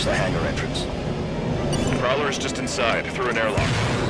Where's the hangar entrance? Prowler is just inside, through an airlock.